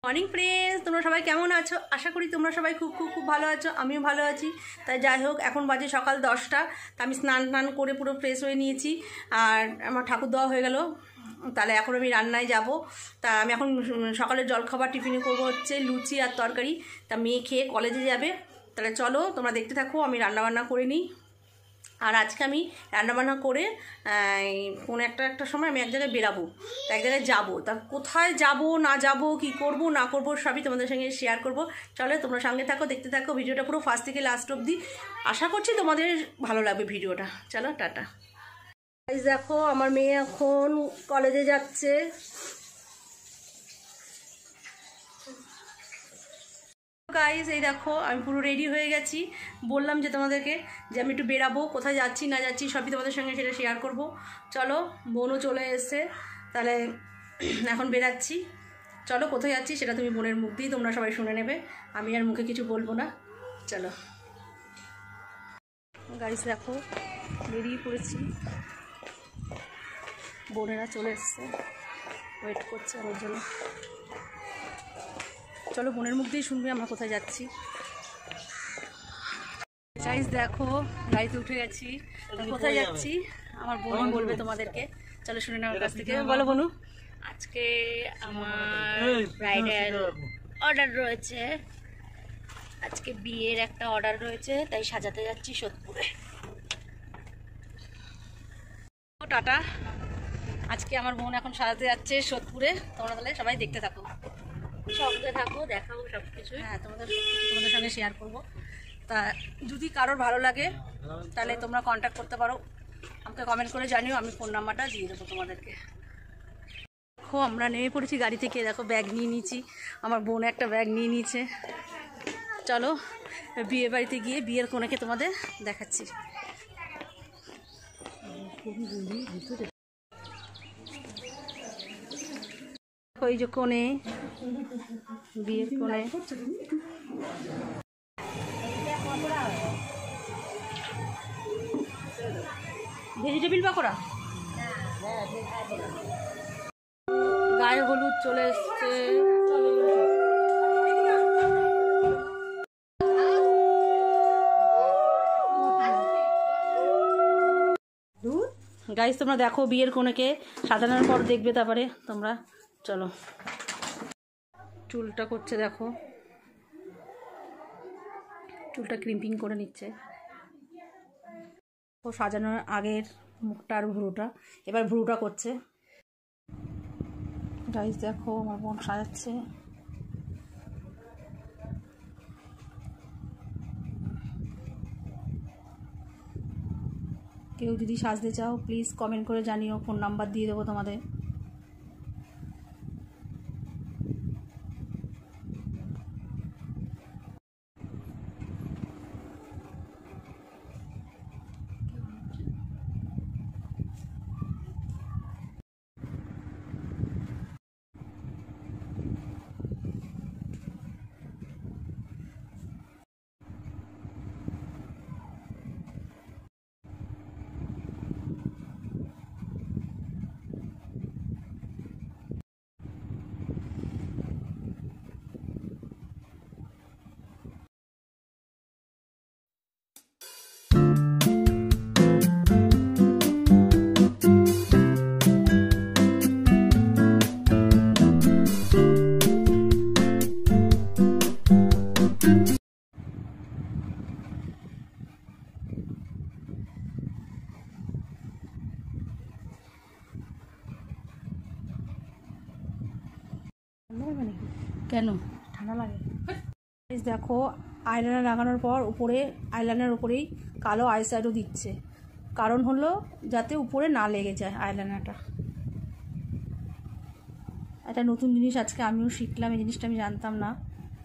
Morning friends, তোমরা সবাই কেমন আছো? আশা করি তোমরা সবাই খুব খুব খুব ভালো আছো। আমিও ভালো আছি। তাই যাই হোক, এখন বাজে সকাল 10টা। তা আমি স্নান করে পুরো ফ্রেশ হয়ে নিয়েছি, আর আমার ঠাকুর দেওয়া হয়ে গেল। তাহলে এখন আমি রান্নায় যাব। তা আমি এখন সকালের জলখাবার টিফিনে করবো হচ্ছে লুচি আর তরকারি। তা মেয়ে খেয়ে কলেজে যাবে। তাহলে চলো তোমরা দেখতে থাকো, আমি রান্নাবান্না করে নিই। আর আজকে আমি রান্নাবান্না করে কোনো একটা সময় আমি এক জায়গায় বেরাবো, এক জায়গায় যাবো। তা কোথায় যাব না যাব, কি করব না করব, সবই তোমাদের সঙ্গে শেয়ার করব। চলো তোমরা সঙ্গে থাকো, দেখতে থাকো ভিডিওটা পুরো ফার্স্ট থেকে লাস্ট অবধি। আশা করছি তোমাদের ভালো লাগবে ভিডিওটা। চলো টাটা। দেখো আমার মেয়ে এখন কলেজে যাচ্ছে। গাইস এই দেখো আমি পুরো রেডি হয়ে গেছি। বললাম যে তোমাদেরকে যে আমি একটু বেরাবো, কোথায় যাচ্ছি না যাচ্ছি সবই তোমাদের সঙ্গে সেটা শেয়ার করব। চলো, বোনও চলে এসছে, তাহলে এখন বেরাচ্ছি। চলো কোথায় যাচ্ছি সেটা তুমি বোনের মুখ দিয়ে তোমরা সবাই শুনে নেবে, আমি আর মুখে কিছু বলবো না। চলো গাইস দেখো বেরিয়ে পড়েছি, বোনেরা চলে এসছে, ওয়েট করছে আমার জন্য। চলো বোনের মুখ দিয়ে শুনবে আমরা কোথায় যাচ্ছি। গাইস দেখো গাড়িতে উঠে গেছি, কোথায় যাচ্ছি আমার বোনই বলবে তোমাদেরকে। চলো শুনে নেওয়ার কাছ থেকে। বলো বোনু। আজকে আমার ব্রাইডাল অর্ডার রয়েছে, আজকে বিয়ের একটা অর্ডার রয়েছে, তাই সাজাতে যাচ্ছি সোদপুরে। টাটা। আজকে আমার বোন এখন সাজাতে যাচ্ছে সোদপুরে। তোমরা তাহলে সবাই দেখতে থাকো, সঙ্গে থাকো, দেখাবো সব কিছু। হ্যাঁ তোমাদের তোমাদের সঙ্গে শেয়ার করবো। তা যদি কারোর ভালো লাগে তাহলে তোমরা কন্ট্যাক্ট করতে পারো, আমাকে কমেন্ট করে জানিও, আমি ফোন নাম্বারটা দিয়ে দেবো তোমাদেরকে। দেখো আমরা নেমে পড়েছি গাড়ি থেকে। দেখো ব্যাগ নিয়ে নিয়েছি, আমার বোন একটা ব্যাগ নিয়ে নিয়েছে। চলো বিয়ে বাড়িতে গিয়ে বিয়ের কোণেকে তোমাদের দেখাচ্ছি। ওই যে কোণে, বিয়ের কোণে। ভেজিটেবিল পাকোড়া, গায়ে হলুদ চলে এসছে। গাইস তোমরা দেখো বিয়ের কোণেকে সাজানোর পর দেখবে, তারপরে তোমরা চলো। চুলটা করছে দেখো, চুলটা ক্রিম্পিং করে নিচ্ছে। ও সাজানোর আগের মুখটা আর ভুরুটা, এবার ভুরুটা করছে। গাইস দেখো আমার বোন সাজাচ্ছে। কেউ যদি সাজতে চাও প্লিজ কমেন্ট করে জানিও, ফোন নাম্বার দিয়ে দেবো তোমাদের। কেন ঠান্ডা লাগে? দেখো আইলাইনার লাগানোর পর উপরে আইলাইনার উপরেই কালো আইশ্যাডো দিচ্ছে, কারণ হলো যাতে উপরে না লেগে যায় আইলাইনারটা। একটা নতুন জিনিস আজকে আমিও শিখলাম, এই জিনিসটা আমি জানতাম না।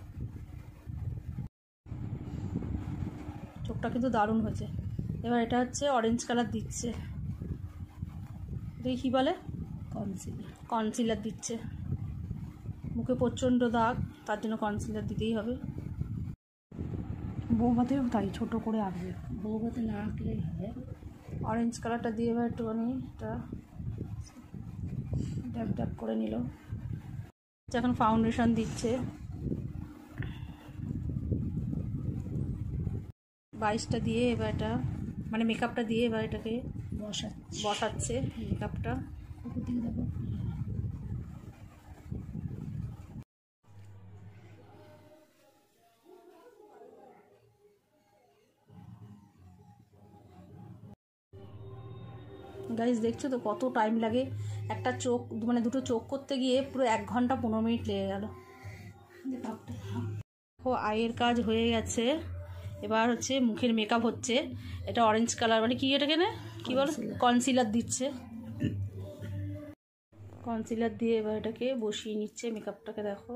চোখটা কিন্তু দারুণ হয়েছে। এবার এটা হচ্ছে অরেঞ্জ কালার দিচ্ছে, দেখি কী বলে, কনসিলার দিচ্ছে। মুখে প্রচণ্ড দাগ, তার জন্য কনসিলার দিতেই হবে। বৌভাতেও তাই ছোট করে আঁকবে, বৌভাতে না আঁকলেই হবে। অরেঞ্জ কালারটা দিয়ে এবার একটুখানি এটা ড্যাপ ড্যাপ করে নিল। এখন ফাউন্ডেশন দিচ্ছে, 22টা দিয়ে এবার এটা মানে মেকআপটা দিয়ে এবার এটাকে বসাচ্ছে মেকআপটা। গাইস দেখছো তো কত টাইম লাগে, একটা চোখ মানে দুটো চোখ করতে গিয়ে পুরো 1 ঘন্টা 15 মিনিট লেগে গেল। ও আইয়ের কাজ হয়ে গেছে, এবার হচ্ছে মুখের মেকআপ হচ্ছে। এটা অরেঞ্জ কালার মানে কি এটাকে না কি বল কনসিলার দিচ্ছে, কনসিলার দিয়ে এবার এটাকে বসিয়ে নিচ্ছে মেকআপটাকে। দেখো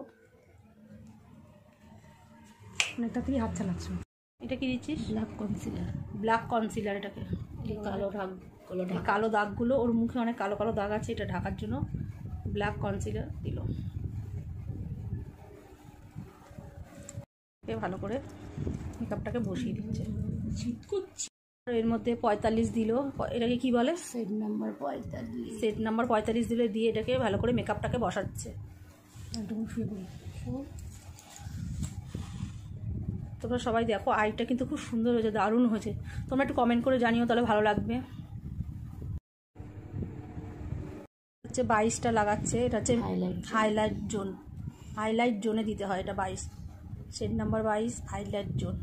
তাড়াতাড়ি হাত চালাচ্ছ। এটা কি দিচ্ছিস? Black concealer. ব্ল্যাক কনসিলার এটাকে, কালো দাগগুলো ওর মুখে অনেক কালো কালো দাগ আছে, এটা ঢাকার জন্য ব্ল্যাক কনসিলার দিল। ভালো করে মেকআপটাকে বসিয়ে দিচ্ছে। এর মধ্যে 45 দিল, এটাকে কি বলে সেট নাম্বার 45। সেট নাম্বার 45 দিলে দিয়ে এটাকে ভালো করে মেকআপটাকে বসাচ্ছে। তোমরা সবাই দেখো আইটা কিন্তু খুব সুন্দর হয়েছে, দারুণ হয়েছে। তোমরা একটু কমেন্ট করে জানিও, তাহলে ভালো লাগবে। হচ্ছে 22টা লাগাচ্ছে, এটা হচ্ছে হাইলাইট জোন, হাইলাইট জোনে দিতে হয় এটা 22 সেট নাম্বার 22 হাইলাইট জোন।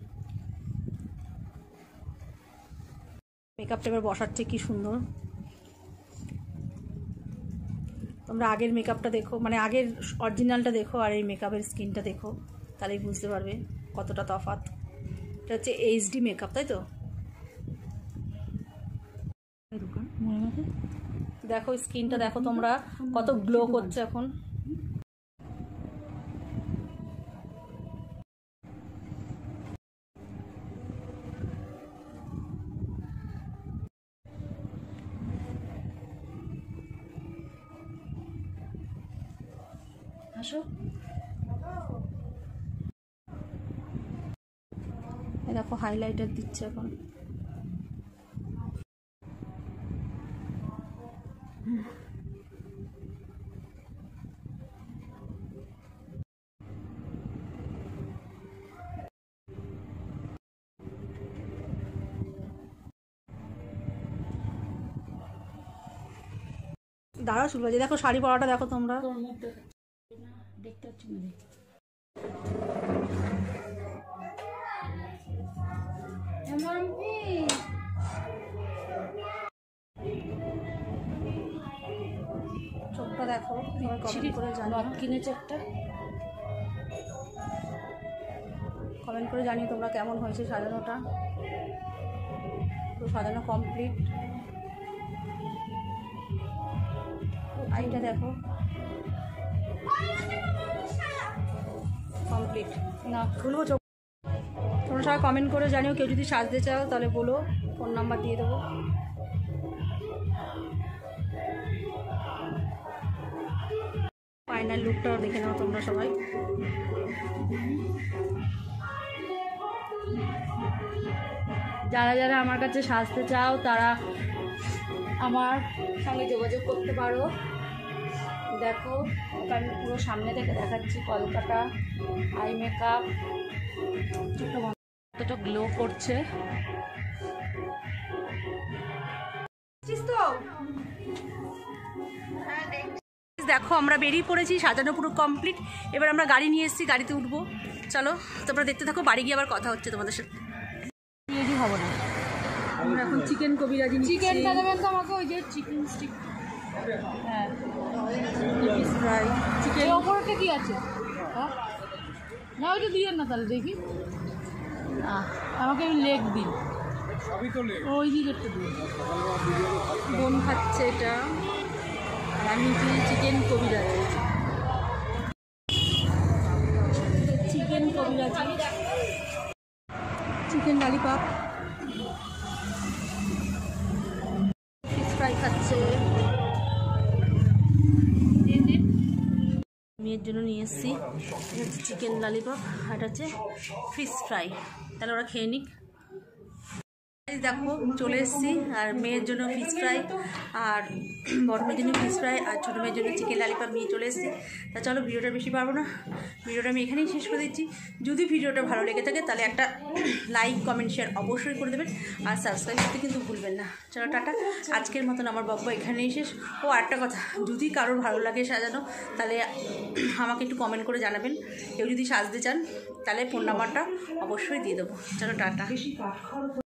মেকআপটা এবার বসাচ্ছে কি সুন্দর। তোমরা আগের মেকআপটা দেখো, মানে আগের অরিজিনালটা দেখো আর এই মেকআপের স্কিনটা দেখো, তাহলেই বুঝতে পারবে কতটা তফাৎ। এটা হচ্ছে এইচডি মেকআপ, তাই তো? দেখো স্কিনটা দেখো তোমরা কত গ্লো করছে এখন। আসো, দেখো হাইলাইটার দিচ্ছে এখন। দাঁড়া শুরু হয়েছে, দেখো শাড়ি পরাটা দেখো তোমরা। দেখতে পাচ্ছি না। চোখটা দেখো, কমেন্ট করে জানিও। কিনেছে একটা, কমেন্ট করে জানিও তোমরা কেমন হয়েছে সাজানোটা। পুরো সাজানো কমপ্লিট। আইটা দেখো কমপ্লিট। না খুলবো চোখ। তোমরা সবাই কমেন্ট করে জানিও, কেউ যদি সাজতে চাও তাহলে বলো, ফোন নাম্বার দিয়ে দেবো। ফাইনাল লুকটাও দেখে নাও তোমরা সবাই। যারা যারা আমার কাছে সাজতে চাও তারা আমার সঙ্গে যোগাযোগ করতে পারো। দেখো আমি পুরো সামনে থেকে দেখাচ্ছি, কলকাতা আই মেকআপ। কতটা গ্লো করছে দেখো। আমরা বেরিয়ে পড়েছি, সাজানো পুরো কমপ্লিট। এবার আমরা গাড়ি নিয়ে এসেছি, গাড়িতে উঠবো। চলো তোমরা দেখতে থাকো, বাড়ি গিয়ে আবার কথা হচ্ছে তোমাদের সাথে। রেডি হবো না আমরা এখন চিকেন কবিরাজি নিচ্ছি। চিকেনটা দেবেন তো আমাকে, ওই যে চিকেন স্টিক। হ্যাঁ ফিশ ফ্রাই চিকেন। এর ওপরটা কি আছে? হ্যাঁ না ওইটা দিয়েন না তাহলে দেখি। আমাকে লেগ দিন, ওই দিকেরটা দিন। বোন খাচ্ছে এটা, আর আমি চিকেন কবিরাজি। চিকেন কবিরাজি, চিকেন ললিপপ, ফিশ ফ্রাই খাচ্ছে। মেয়ের জন্য নিয়ে এসেছি, এটা হচ্ছে চিকেন ললিপপ, আর এটা হচ্ছে ফিশ ফ্রাই। তাহলে ওরা খেয়ে নিক। দেখো চলে এসেছি, আর মেয়ের জন্য ফিশ ফ্রাই, আর বড় মেয়ের জন্য ফিশ ফ্রাই, আর ছোটো মেয়ের জন্য চিকেন লালিপপ নিয়ে চলে এসেছি। তা চলো ভিডিওটা বেশি পারবো না, ভিডিওটা আমি এখানেই শেষ করে দিচ্ছি। যদি ভিডিওটা ভালো লেগে থাকে তাহলে একটা লাইক কমেন্ট শেয়ার অবশ্যই করে দেবেন, আর সাবস্ক্রাইব করতে কিন্তু ভুলবেন না। চলো টাটা, আজকের মতন আমার বকবক এখানেই শেষ। ও আরেকটা কথা, যদি কারোর ভালো লাগে সাজানো তাহলে আমাকে একটু কমেন্ট করে জানাবেন। কেউ যদি সাজতে চান তাহলে ফোন নাম্বারটা অবশ্যই দিয়ে দেবো। চলো টাটা।